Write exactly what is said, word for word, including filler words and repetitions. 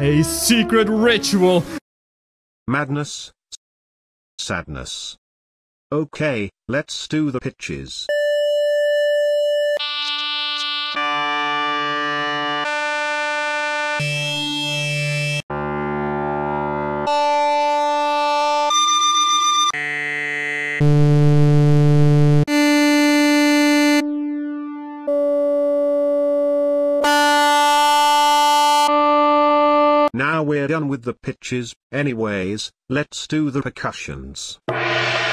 A secret ritual. Madness. Sadness. Okay, let's do the pitches. Now we're done with the pitches, anyways, let's do the percussions.